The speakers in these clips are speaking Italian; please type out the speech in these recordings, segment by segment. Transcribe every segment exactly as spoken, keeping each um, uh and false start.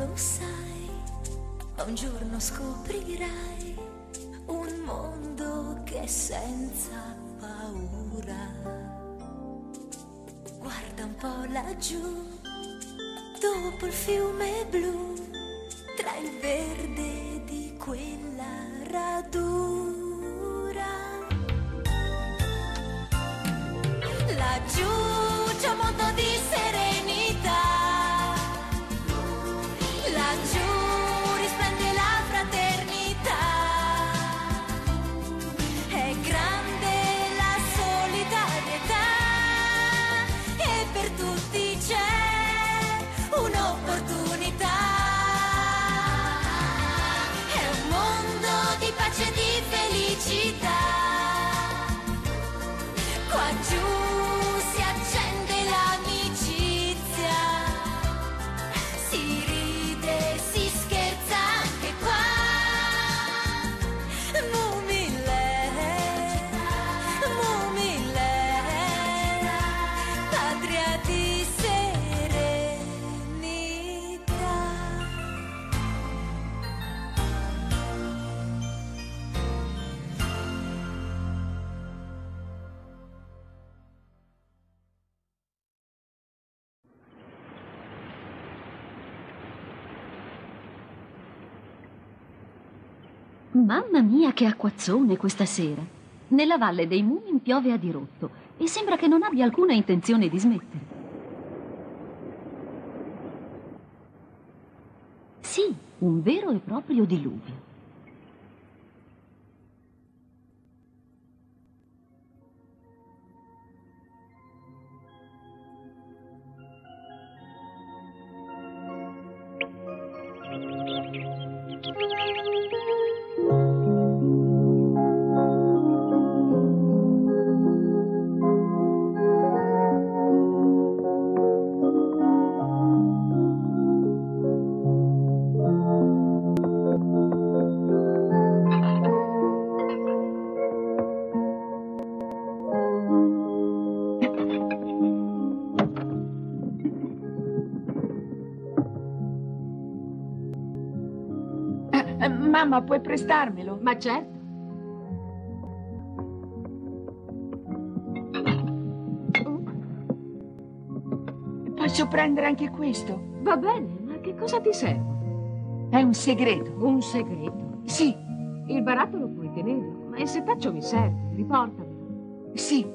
lo sai, un giorno scoprirai un mondo che è senza paura. Guarda un po' laggiù, dopo il fiume blu, tra il verde di quella radura. Laggiù c'è un mondo di serenità, laggiù risplende la fraternità, è grande la solidarietà e per tutti c'è un'opportunità. È un mondo di pace e di felicità. Qua giù si accende l'amicizia, si ride, si scherza anche qua. Mumilè, Mumilè, patria di serenità. Mamma mia, che acquazzone questa sera! Nella Valle dei Mumin piove a dirotto e sembra che non abbia alcuna intenzione di smettere. Sì, un vero e proprio diluvio. Mamma, puoi prestarmelo? Ma certo. Posso prendere anche questo? Va bene, ma che cosa ti serve? È un segreto. Un segreto? Sì, Il barattolo puoi tenerlo, ma il setaccio mi serve, riportamelo. sì.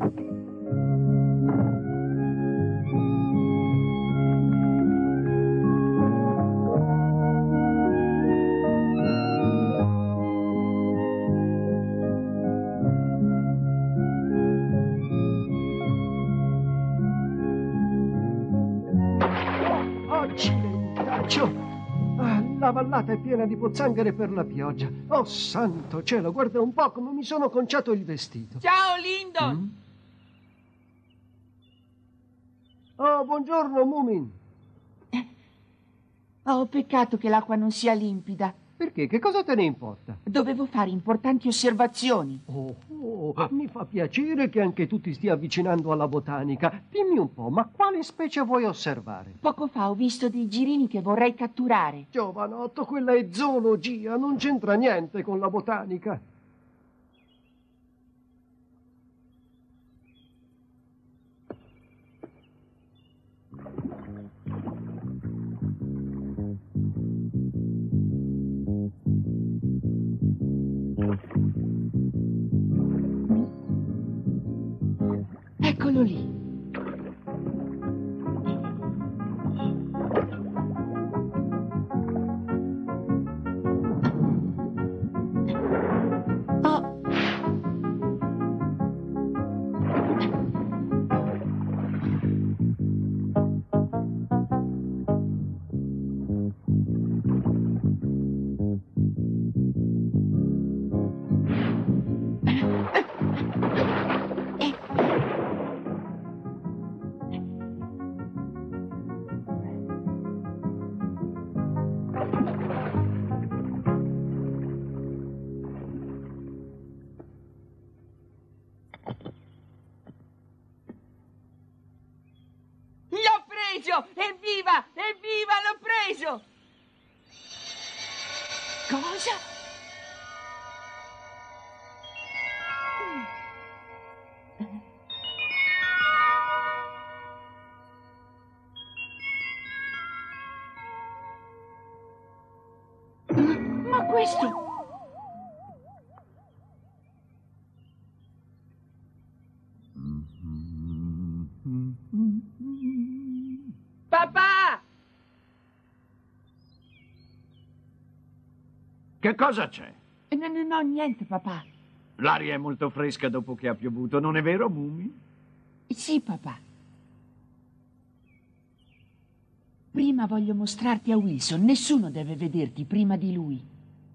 Accidentaccio! Ah, la vallata è piena di pozzanghere per la pioggia. Oh, santo cielo, guarda un po' come mi sono conciato il vestito. Ciao, Lyndon! Mm? Oh, buongiorno, Mumin. Oh, peccato che l'acqua non sia limpida. Perché? Che cosa te ne importa? Dovevo fare importanti osservazioni. Oh, oh, mi fa piacere che anche tu ti stia avvicinando alla botanica. Dimmi un po', ma quale specie vuoi osservare? Poco fa ho visto dei girini che vorrei catturare. Giovanotto, quella è zoologia, non c'entra niente con la botanica. Eccolo lì. Oh. L'ho preso! Evviva! Evviva, l'ho preso! Cosa? Ma questo... Papà! Che cosa c'è? No, no, no, niente, papà. L'aria è molto fresca dopo che ha piovuto, non è vero, Mumi? Sì, papà. Prima voglio mostrarti a Wilson. Nessuno deve vederti prima di lui.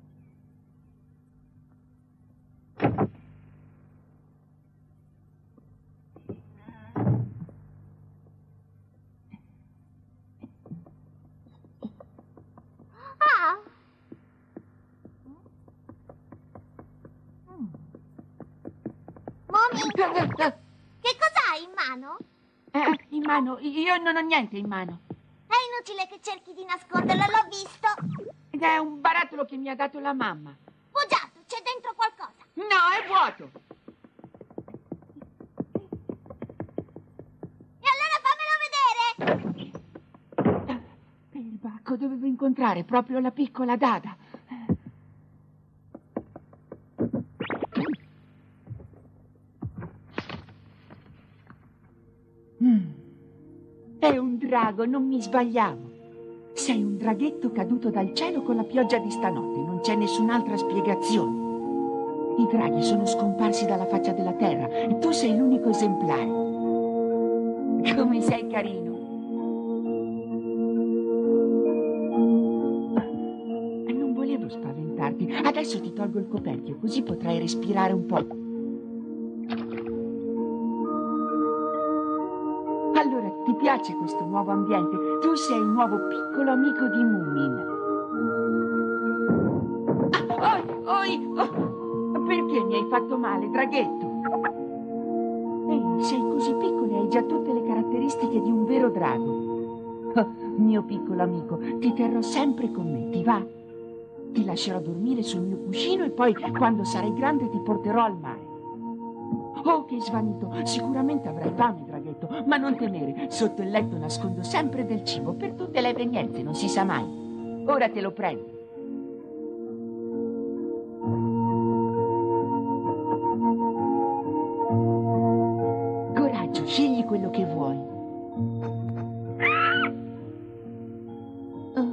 Che cosa hai in mano? Eh, in mano? Io non ho niente in mano. È inutile che cerchi di nasconderlo, l'ho visto. Ed è un barattolo che mi ha dato la mamma. Bugiato, c'è dentro qualcosa. No, è vuoto. E allora fammelo vedere. Perbacco, dovevo incontrare proprio la piccola Dada. Mm. È un drago, non mi sbagliavo. Sei un draghetto caduto dal cielo con la pioggia di stanotte, non c'è nessun'altra spiegazione. I draghi sono scomparsi dalla faccia della terra e tu sei l'unico esemplare. Come sei carino. Non volevo spaventarti. Adesso ti tolgo il coperchio, così potrai respirare un po'. Allora, ti piace questo nuovo ambiente? Tu sei il nuovo piccolo amico di Moomin. Ah, oi, oi, oh. Perché mi hai fatto male, draghetto? Ehi, sei così piccolo e hai già tutte le caratteristiche di un vero drago. Oh, mio piccolo amico, ti terrò sempre con me, ti va? Ti lascerò dormire sul mio cuscino e poi, quando sarai grande, ti porterò al mare. Oh, che svanito! Sicuramente avrai fame, draghetto, ma non temere. Sotto il letto nascondo sempre del cibo per tutte le evenienze, non si sa mai. Ora te lo prendo. Coraggio, scegli quello che vuoi. Oh.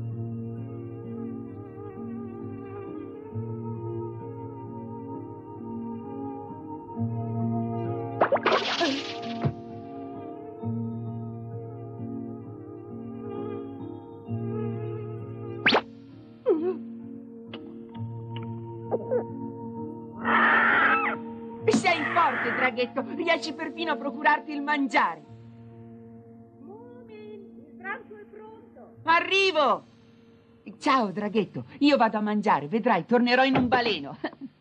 Sei forte, draghetto. Riesci perfino a procurarti il mangiare. Moomin, il pranzo è pronto. Arrivo! Ciao, draghetto. Io vado a mangiare. Vedrai, tornerò in un baleno.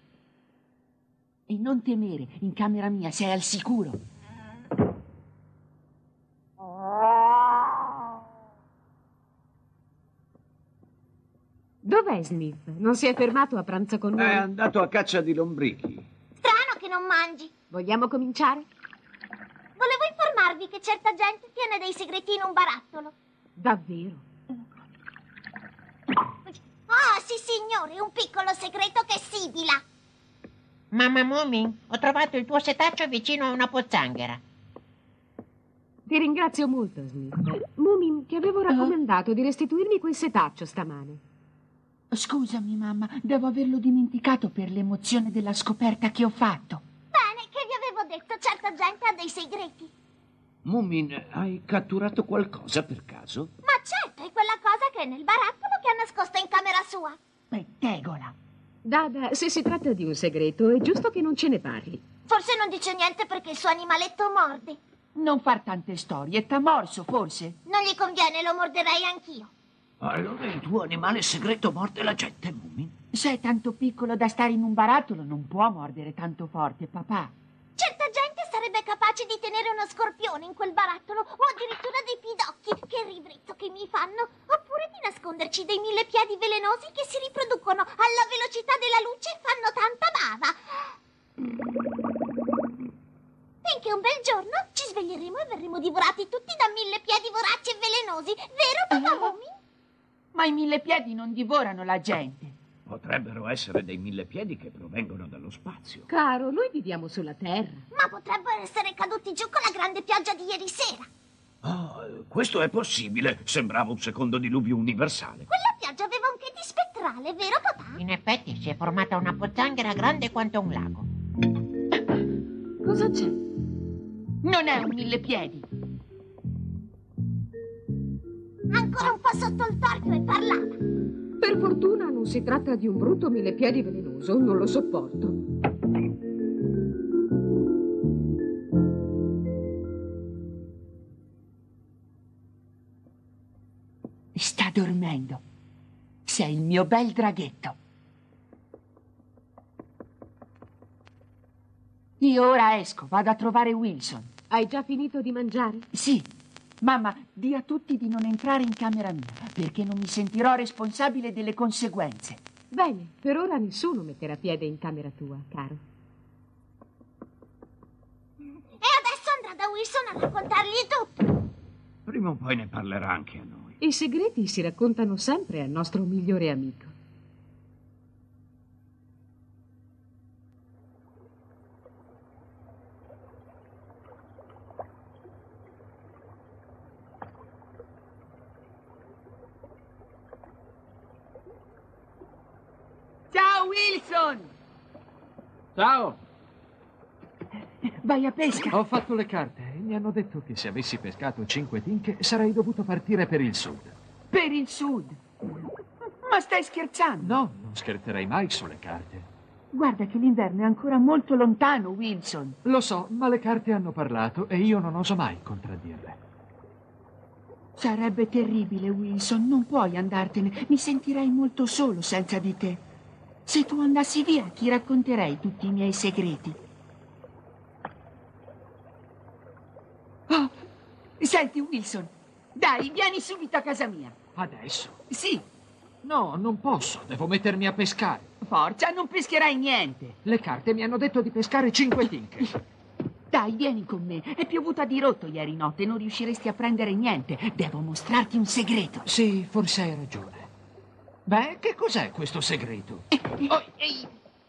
E non temere, in camera mia sei al sicuro. Dov'è Smith? Non si è fermato a pranzo con noi? È andato a caccia di lombrichi. Strano che non mangi. Vogliamo cominciare? Volevo informarvi che certa gente tiene dei segreti in un barattolo. Davvero? Ah, sì, signore, un piccolo segreto che sibila. Mamma Moomin, ho trovato il tuo setaccio vicino a una pozzanghera. Ti ringrazio molto, Smith. Moomin, ti avevo raccomandato di restituirmi quel setaccio stamane. Scusami, mamma, devo averlo dimenticato per l'emozione della scoperta che ho fatto. Bene, che vi avevo detto, certa gente ha dei segreti. Moomin, hai catturato qualcosa per caso? Ma certo, è quella cosa che è nel barattolo che ha nascosto in camera sua. Pettegola. Dada, se si tratta di un segreto, è giusto che non ce ne parli. Forse non dice niente perché il suo animaletto morde. Non far tante storie, t'ha morso, forse? Non gli conviene, lo morderei anch'io. Allora il tuo animale segreto morde la gente, Moomin? Se è tanto piccolo da stare in un barattolo, non può mordere tanto forte, papà. Certa gente sarebbe capace di tenere uno scorpione in quel barattolo o addirittura dei pidocchi. Che ribrezzo che mi fanno. Oppure di nasconderci dei mille piedi velenosi che si riproducono alla velocità della luce fanno tanta bava. Finché un bel giorno ci sveglieremo e verremo divorati tutti da mille piedi voraci e velenosi, vero papà Moomin? Ma i mille piedi non divorano la gente. Potrebbero essere dei mille piedi che provengono dallo spazio. Caro, noi viviamo sulla Terra. Ma potrebbero essere caduti giù con la grande pioggia di ieri sera. Ah, questo è possibile. Sembrava un secondo diluvio universale. Quella pioggia aveva un che di spettrale, vero papà? In effetti si è formata una pozzanghera grande quanto un lago. Cosa c'è? Non è un mille piedi. Ancora un po' sotto il torchio e parlava. Per fortuna non si tratta di un brutto millepiedi velenoso, non lo sopporto. Sta dormendo. Sei il mio bel draghetto. Io ora esco, vado a trovare Wilson. Hai già finito di mangiare? Sì. Mamma, di a tutti di non entrare in camera mia, perché non mi sentirò responsabile delle conseguenze. Bene, per ora nessuno metterà piede in camera tua, caro. E adesso andrà da Wilson a raccontargli tutto. Prima o poi ne parlerà anche a noi. I segreti si raccontano sempre al nostro migliore amico. Ciao, Wilson! Ciao! Vai a pesca. Ho fatto le carte e mi hanno detto che se avessi pescato cinque tinche sarei dovuto partire per il sud. Per il sud. Ma stai scherzando? No, non scherzerei mai sulle carte. Guarda che l'inverno è ancora molto lontano, Wilson. Lo so, ma le carte hanno parlato e io non oso mai contraddirle. Sarebbe terribile, Wilson. Non puoi andartene. Mi sentirei molto solo senza di te. Se tu andassi via, ti racconterei tutti i miei segreti. Oh, senti, Wilson, dai, vieni subito a casa mia. Adesso? Sì, No, non posso, devo mettermi a pescare. forza, non pescherai niente. Le carte mi hanno detto di pescare cinque tinche. Dai, vieni con me. È piovuto a dirotto ieri notte, non riusciresti a prendere niente. Devo mostrarti un segreto. Sì, forse hai ragione. Beh, che cos'è questo segreto? Oh, ehi.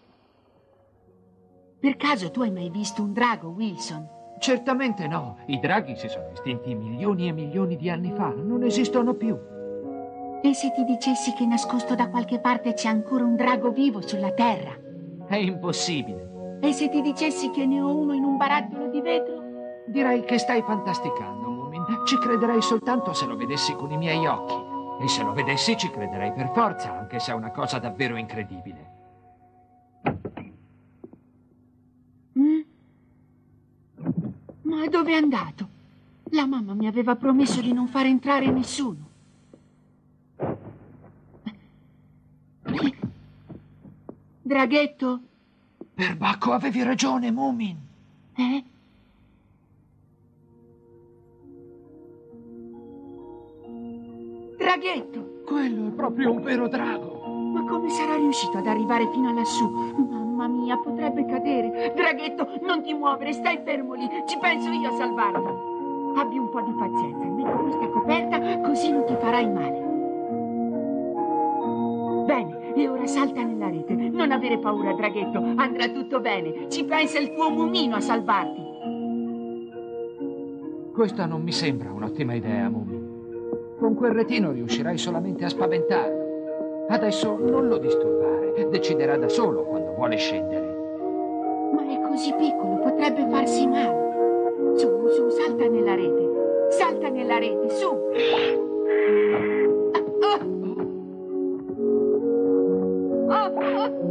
Per caso tu hai mai visto un drago, Wilson? Certamente no. I draghi si sono estinti milioni e milioni di anni fa. Non esistono più. E se ti dicessi che nascosto da qualche parte c'è ancora un drago vivo sulla Terra? È impossibile. E se ti dicessi che ne ho uno in un barattolo di vetro? Direi che stai fantasticando, Moomin. Ci crederei soltanto se lo vedessi con i miei occhi. E se lo vedessi ci crederei per forza, anche se è una cosa davvero incredibile. Mm? Ma dove è andato? La mamma mi aveva promesso di non far entrare nessuno. Draghetto? Perbacco, avevi ragione, Moomin. Eh? Draghetto! Quello è proprio un vero drago. Ma come sarà riuscito ad arrivare fino a lassù? Mamma mia, potrebbe cadere. Draghetto, non ti muovere, stai fermo lì. Ci penso io a salvarti. Abbi un po' di pazienza. Metti questa coperta, così non ti farai male. Bene, e ora salta nella rete. Non avere paura, Draghetto. Andrà tutto bene. Ci pensa il tuo mumino a salvarti. Questa non mi sembra un'ottima idea, Moomin. Con quel retino riuscirai solamente a spaventarlo. Adesso non lo disturbare. Deciderà da solo quando vuole scendere. Ma è così piccolo, potrebbe farsi male. Su, su, salta nella rete. Salta nella rete, su. Ah, oh. Oh, oh.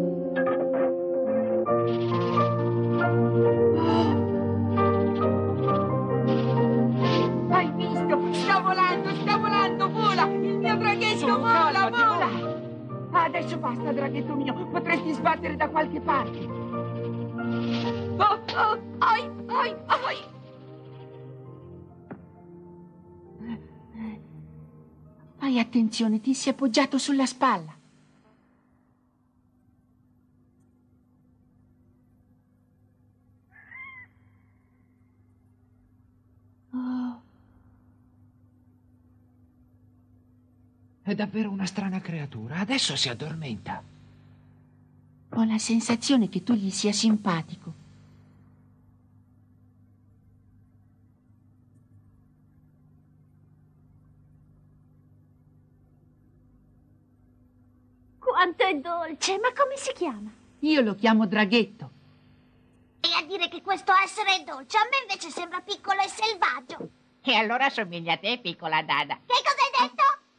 Hai visto? Sta volando, sta volando, vola! Il mio draghetto Su, vola, calmati, vola! Adesso basta, draghetto mio, potresti sbattere da qualche parte. Oh, oh, ai, ai, ai! Fai attenzione, ti si è appoggiato sulla spalla. È davvero una strana creatura. Adesso si addormenta. Ho la sensazione che tu gli sia simpatico. Quanto è dolce, ma come si chiama? Io lo chiamo Draghetto. E a dire che questo essere è dolce, a me invece sembra piccolo e selvaggio. E allora somiglia a te, piccola Dada. Che cosa hai detto?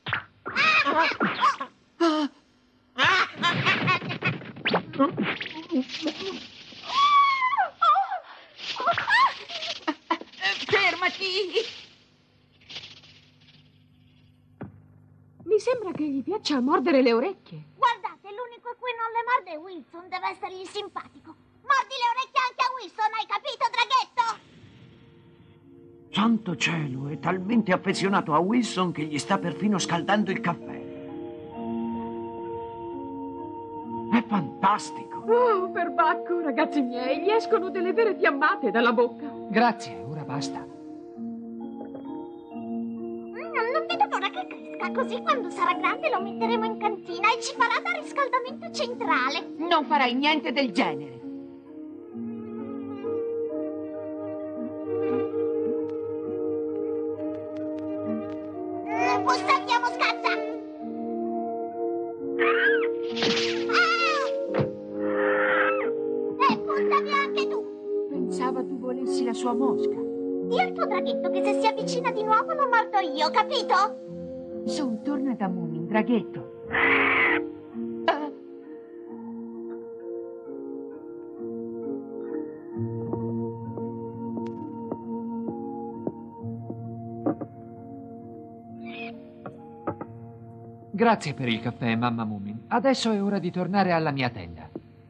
Ah! Fermati! Mi sembra che gli piaccia mordere le orecchie. Guardate, l'unico a cui non le morde è Wilson, deve essergli simpatico. Mordi le orecchie anche a Wilson, hai capito, Draghetto? Santo cielo, è talmente affezionato a Wilson che gli sta perfino scaldando il caffè. È fantastico. Oh, perbacco, ragazzi miei, gli escono delle vere fiammate dalla bocca. Grazie, ora basta. Mm, non vedo l'ora che cresca, così quando sarà grande lo metteremo in cantina e ci farà da riscaldamento centrale. Non farai niente del genere. Mm, Bussatiamo, scazza! E buttami anche tu! Pensava tu volessi la sua mosca. Dì al tuo draghetto che se si avvicina di nuovo lo mordo io, capito? Su, torna da Moomin, Draghetto. Ah. Grazie per il caffè, mamma Moomin. Adesso è ora di tornare alla mia tenda.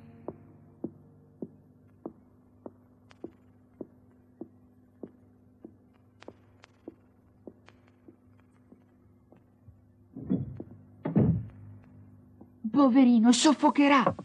Poverino, soffocherà.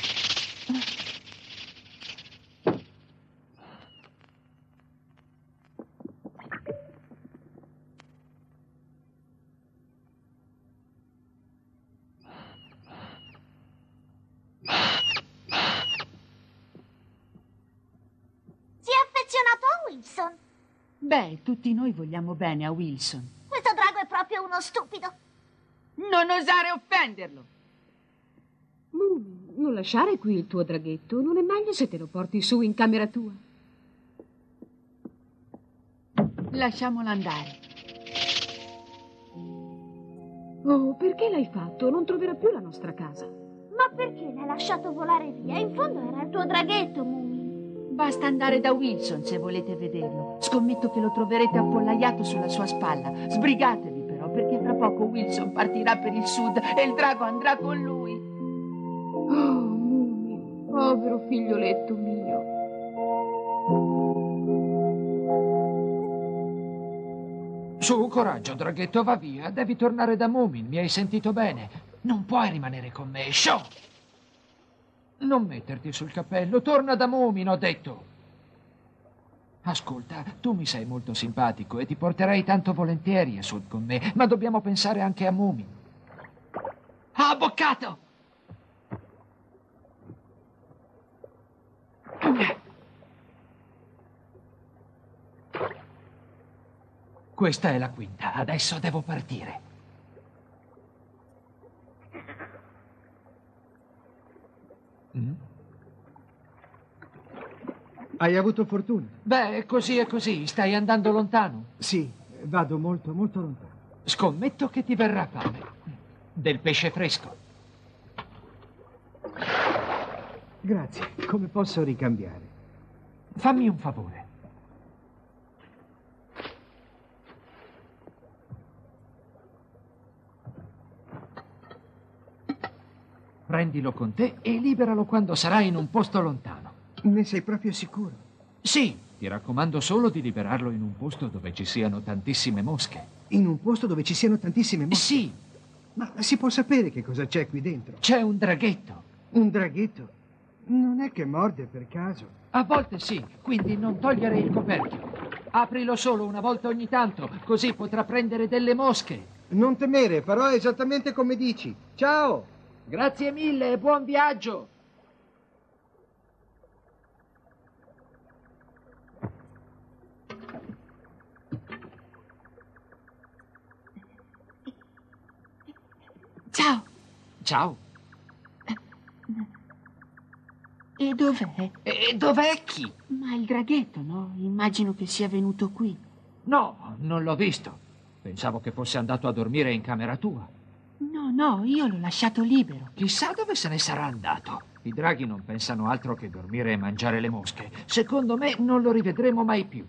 Si è affezionato a Wilson. Beh, tutti noi vogliamo bene a Wilson. Questo drago è proprio uno stupido. Non osare offenderlo. Moomin, non lasciare qui il tuo draghetto. Non è meglio se te lo porti su in camera tua? Lasciamolo andare. Oh, perché l'hai fatto? Non troverà più la nostra casa. Ma perché l'hai lasciato volare via? In fondo era il tuo draghetto, Moomin. Basta andare da Wilson se volete vederlo. Scommetto che lo troverete appollaiato sulla sua spalla. Sbrigatevi però, perché tra poco Wilson partirà per il sud e il drago andrà con lui. Oh, Moomin, povero figlioletto mio. Su, coraggio, draghetto, va via. Devi tornare da Moomin, mi hai sentito bene. Non puoi rimanere con me, Show! Non metterti sul cappello, torna da Moomin, ho detto. Ascolta, tu mi sei molto simpatico e ti porterei tanto volentieri a sud con me, ma dobbiamo pensare anche a Moomin. Ah, boccato! Questa è la quinta, adesso devo partire. Mm? Hai avuto fortuna? Beh, così è così, stai andando lontano. Sì, vado molto, molto lontano. Scommetto che ti verrà fame. Del pesce fresco. Grazie, come posso ricambiare? Fammi un favore. Prendilo con te e liberalo quando sarai in un posto lontano. Ne sei proprio sicuro? Sì, ti raccomando solo di liberarlo in un posto dove ci siano tantissime mosche. In un posto dove ci siano tantissime mosche? Sì. Ma si può sapere che cosa c'è qui dentro? C'è un draghetto. Un draghetto? Non è che morde per caso? A volte sì, quindi non togliere il coperchio. Aprilo solo una volta ogni tanto, così potrà prendere delle mosche. Non temere, farò esattamente come dici. Ciao! Grazie mille e buon viaggio! Ciao. Ciao. E dov'è? E dov'è chi? Ma il draghetto, no? Immagino che sia venuto qui. No, non l'ho visto. Pensavo che fosse andato a dormire in camera tua. No, no, io l'ho lasciato libero. Chissà dove se ne sarà andato. I draghi non pensano altro che dormire e mangiare le mosche. Secondo me non lo rivedremo mai più.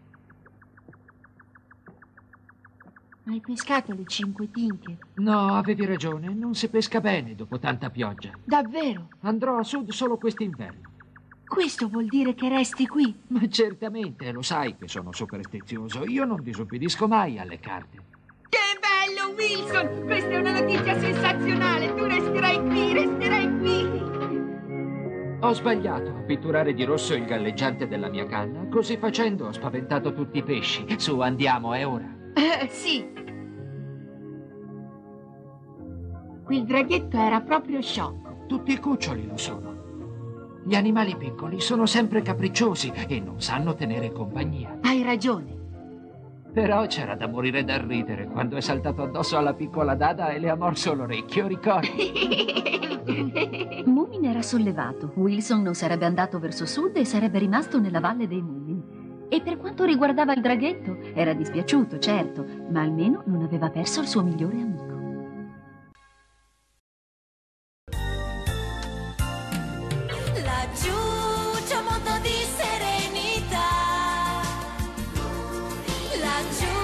Hai pescato le cinque tinche? No, avevi ragione. Non si pesca bene dopo tanta pioggia. Davvero? Andrò a sud solo quest'inverno. Questo vuol dire che resti qui? Ma certamente, lo sai che sono superstizioso. Io non disubbidisco mai alle carte. Che bello, Wilson! Questa è una notizia sensazionale! Tu resterai qui, resterai qui! Ho sbagliato a pitturare di rosso il galleggiante della mia canna. Così facendo ho spaventato tutti i pesci. Su, andiamo, è ora. Eh, sì. Quel draghetto era proprio sciocco. Tutti i cuccioli lo sono. Gli animali piccoli sono sempre capricciosi e non sanno tenere compagnia. Hai ragione. Però c'era da morire dal ridere quando è saltato addosso alla piccola Dada e le ha morso l'orecchio, ricordi? Moomin era sollevato. Wilson non sarebbe andato verso sud e sarebbe rimasto nella valle dei Moomin. E per quanto riguardava il draghetto, era dispiaciuto, certo, ma almeno non aveva perso il suo migliore amico. Laggiù c'è un mondo di serenità. Laggiù